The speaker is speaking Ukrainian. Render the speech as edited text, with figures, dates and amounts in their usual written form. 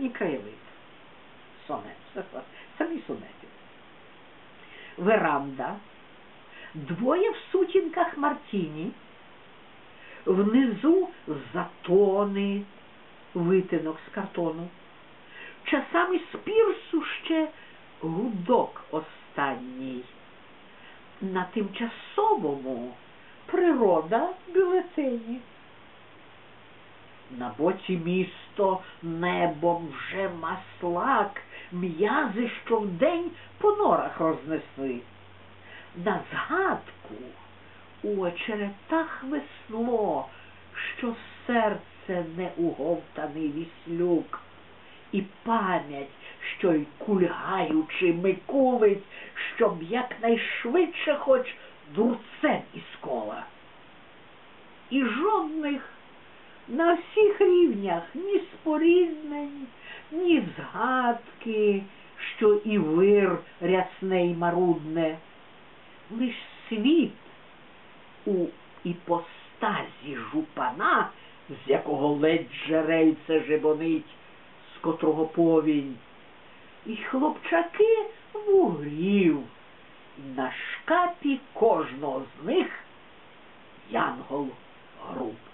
мені краєвид. Сонет. Самі сонети. Веранда. Двоє в сутінках мартіні. Внизу затони, витинок з картону. Часами з пірсу ще гудок останній. На тимчасовому природа бюлетені. На боці місто небом вже маслак, м'язи, що вдень по норах рознесли. На згадку у очеретах весло, що серце не уговтаний віслюк, і пам'ять, що й кульгаючи микулить, щоб якнайшвидше хоч дурцем із кола. І жодних на всіх рівнях ні споріднень, ні згадки, що і вир рясне й марудне, лиш світ у іпостазі жупана, з якого ледь джерельце жебонить, з котрого повінь, і хлопчаки вугрів, і на шкапі кожного з них янгол груб.